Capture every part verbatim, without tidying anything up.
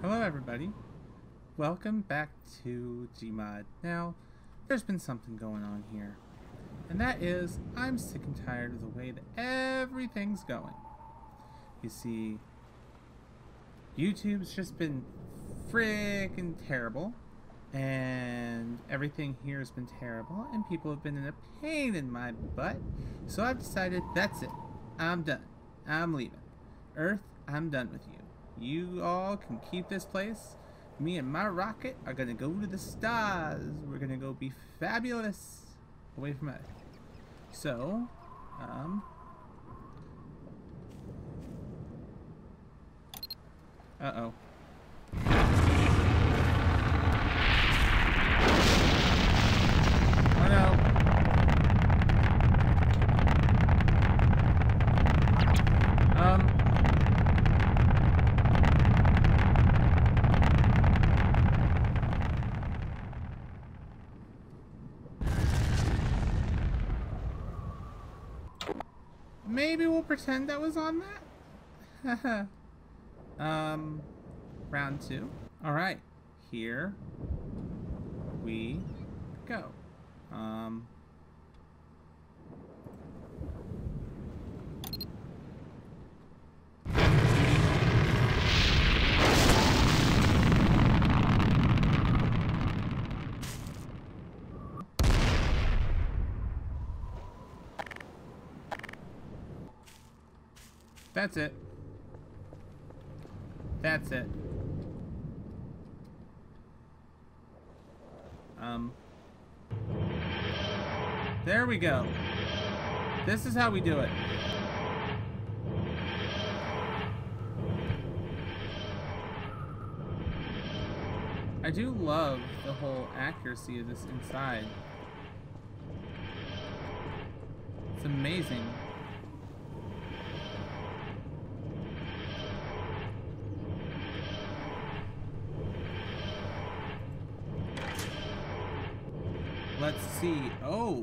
Hello everybody, welcome back to Gmod. Now, there's been something going on here, and that is, I'm sick and tired of the way that everything's going. You see, YouTube's just been frickin' terrible, and everything here has been terrible, and people have been in a pain in my butt, so I've decided that's it. I'm done. I'm leaving. Earth, I'm done with you. You all can keep this place. Me and my rocket are gonna go to the stars. We're gonna go be fabulous away from Earth. So, um... Uh-oh. Oh no. Um... Maybe we'll pretend that was on that. um, round two. All right, here we go. Um, That's it. That's it. Um. There we go. This is how we do it. I do love the whole accuracy of this inside. It's amazing. Let's see. Oh,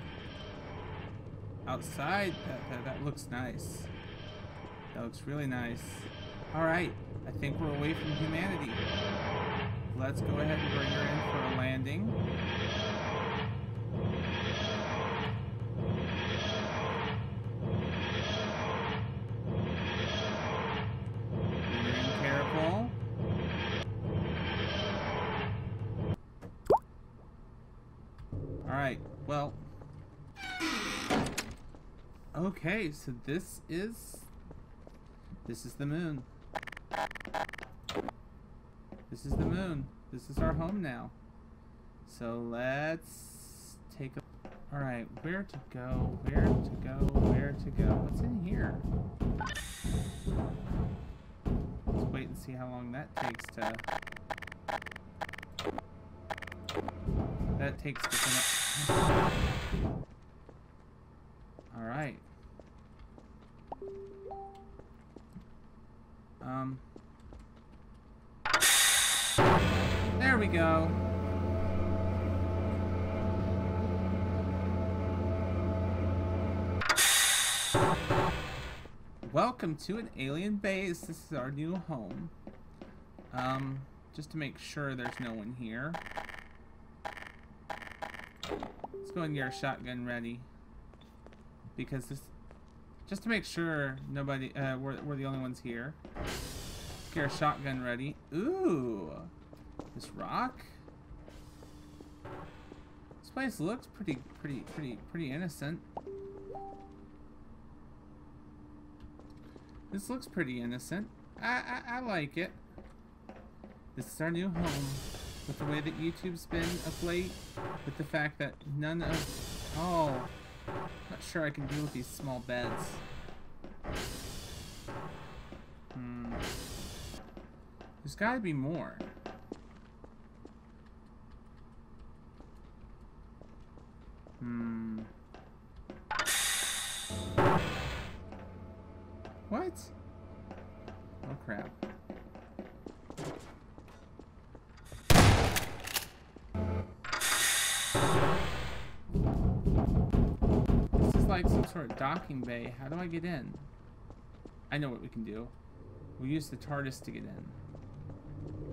outside, that, that, that looks nice. That looks really nice. All right, I think we're away from humanity. Let's go ahead and bring her in for a landing. Bring her in careful. Alright, well, okay, so this is, this is the moon. This is the moon. This is our home now. So let's take a, alright, where to go, where to go, where to go, what's in here? Let's wait and see how long that takes to, that takes to connect. All right. Um. There we go. Welcome to an alien base. This is our new home. Um, just to make sure there's no one here. Let's go and get our shotgun ready, because this, just to make sure nobody, uh, we're, we're the only ones here. Let's get our shotgun ready. Ooh, this rock. This place looks pretty, pretty, pretty, pretty innocent. This looks pretty innocent. I, I, I like it. This is our new home. With the way that YouTube's been of late, with the fact that none of, oh, not sure I can deal with these small beds. Hmm. There's gotta be more. Hmm. What? Oh crap. This is like some sort of docking bay. How do I get in? I know what we can do. We'll use the TARDIS to get in.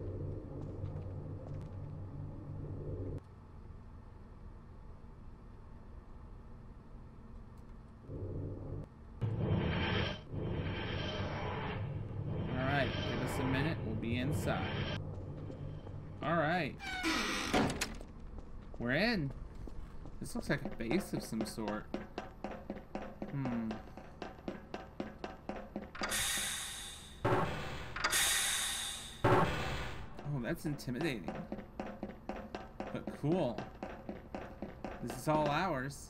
minute, we'll be inside. Alright. We're in. This looks like a base of some sort. Hmm. Oh, that's intimidating. But cool. This is all ours.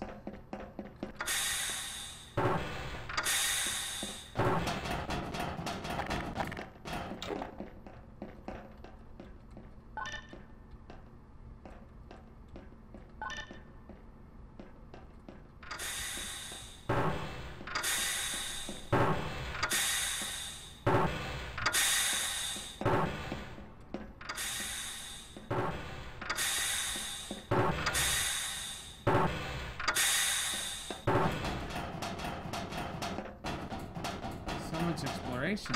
Exploration.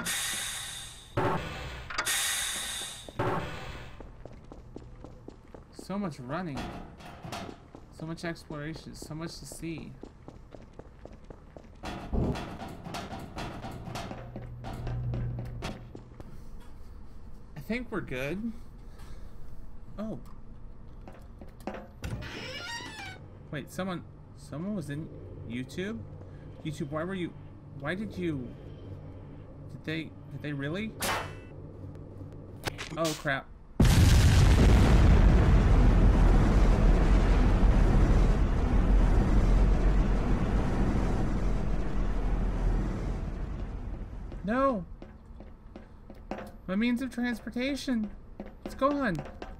So much running. So much exploration. So much to see. I think we're good. Oh. Wait, someone someone was in YouTube? YouTube, why were you why did you They, did they really? Oh, crap. No! My means of transportation. It's gone.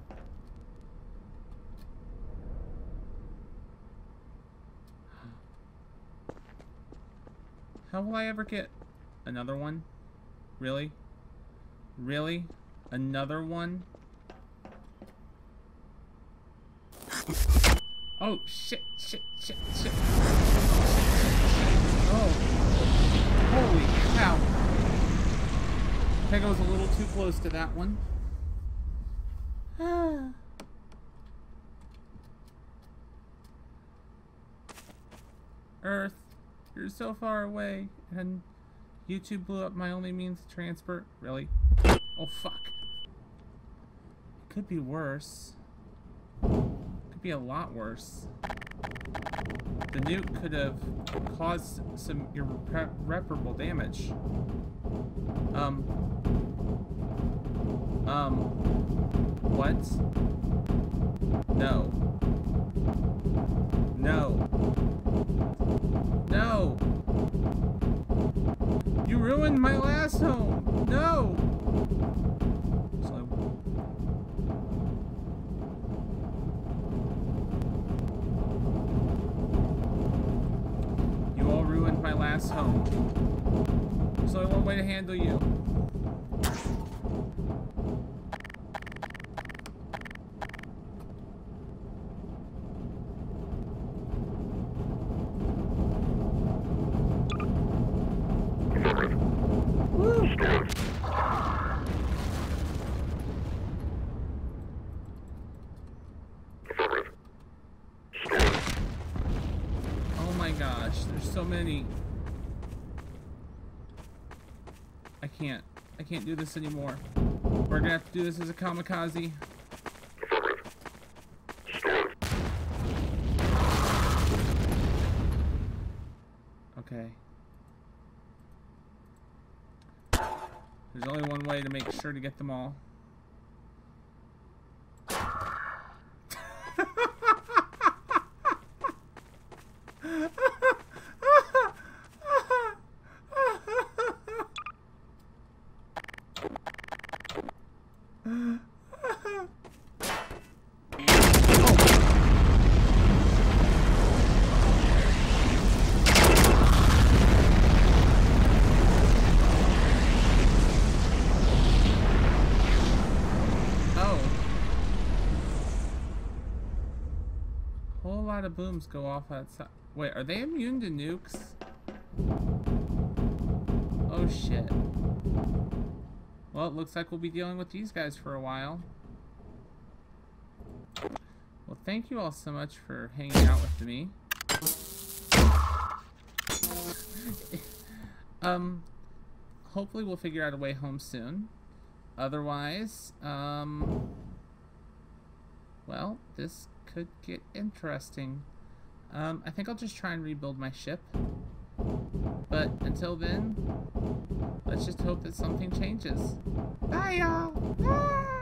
How will I ever get another one? Really? Really? Another one? Oh, shit, shit, shit, shit. Oh. Holy cow. I think I was a little too close to that one. Ah. Earth, you're so far away, and YouTube blew up my only means of transport. Really? Oh, fuck. It could be worse. It could be a lot worse. The nuke could have caused some irreparable damage. Um. Um. What? No. No. No! You ruined my last home! No! So, you all ruined my last home. There's only one way to handle you. So many. I can't. I can't do this anymore. We're gonna have to do this as a kamikaze. Okay. There's only one way to make sure to get them all. Of booms go off outside. Wait, are they immune to nukes? Oh shit. Well, it looks like we'll be dealing with these guys for a while. Well, thank you all so much for hanging out with me. um, hopefully we'll figure out a way home soon. otherwise, um, well, this could get interesting. Um, I think I'll just try and rebuild my ship. But until then, let's just hope that something changes. Bye, y'all! Ah!